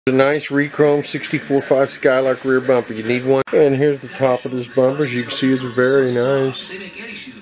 A nice rechrome 64.5 Skylark rear bumper. You need one. And here's the top of this bumper. As you can see, it's very nice.